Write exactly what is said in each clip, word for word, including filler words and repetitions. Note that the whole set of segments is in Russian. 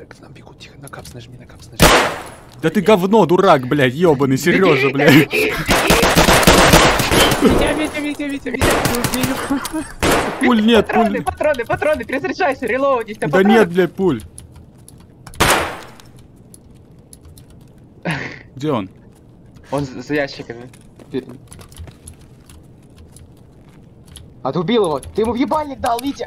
К нам бегут, тихо, на капс нажми, на капс нажми. Да ты говно, дурак, блядь, ёбаный Сережа, блядь. Витя, Витя, Витя, Витя, Витя, пуль нет, патроны, пуль. патроны, патроны, перезаряжайся, релоудись. Да нет, блядь, пуль. Где он? Он за ящиками. А ты убил его, ты ему в ебальник дал, Витя.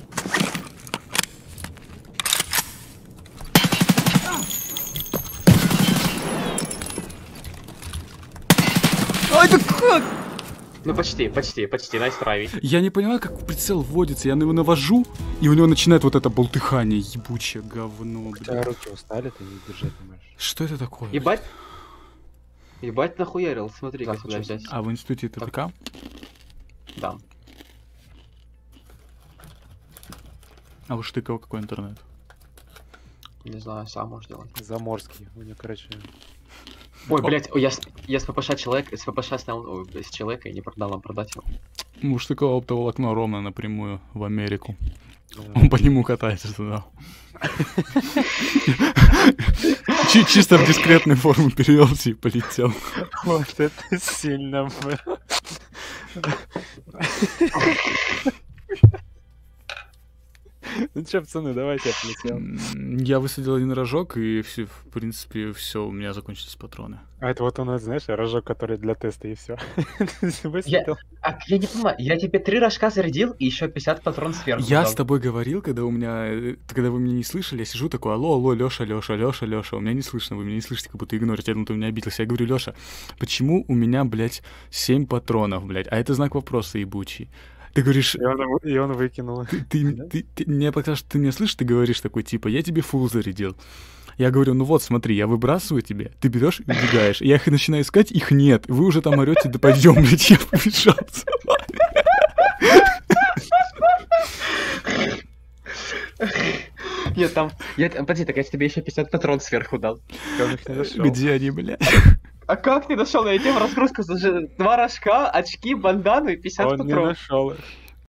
Ай, да как? Ну почти, почти, почти, найс трави. Я не понимаю, как прицел вводится. Я на его навожу, и у него начинает вот это болтыхание, ебучее говно, У тебя блядь. руки устали, ты не держать не можешь. Что это такое? Ебать. Ебать нахуярил, смотри, как сюда взять. А в институте это ТК? Да. А у Штыкова какой интернет? Не знаю, сам можешь делать. Заморский, у него, короче... Ой, блять, я, с- я с ППШ человек, с ППШ снял ой, с человека и не продал вам продать его. У Штыкова оптоволокно ровно напрямую в Америку. Да. Он по нему катается туда. Чи- Чисто в дискретной форме перевелся и полетел. Вот это сильно было. Ну чё, пацаны, давайте отлетел. М, Я высадил один рожок, и все, в принципе, все, у меня закончились патроны. А это вот у нас, знаешь, рожок, который для теста, и все. Я, а, я не понимаю, я тебе три рожка зарядил и еще пятьдесят патрон сверху Я дал. с тобой говорил, когда у меня, э, когда вы меня не слышали, я сижу такой, алло, алло, Лёша, Лёша, Лёша, Лёша, у меня не слышно, вы меня не слышите, как будто игнорите, я думаю, ты меня обиделся. Я говорю, Лёша, почему у меня, блядь, семь патронов, блядь, а это знак вопроса ебучий. Ты говоришь, И он, вы- и он выкинул. ты, ты, Да? ты- ты- мне показалось, что ты меня слышишь, ты говоришь такой, типа, я тебе фул зарядил. Я говорю, ну вот, смотри, я выбрасываю тебе, ты берешь и убегаешь. Я их начинаю искать, их нет. Вы уже там орете, да пойдем, блядь, я побежал за вами. Нет, там, я, подожди, так я тебе еще пятьдесят патрон сверху дал. Он их не нашел. Где они, блядь? А как ты нашел? Я тебе в разгрузку сложил два рожка, очки, бандану и пятьдесят Он не патронов. нашел их.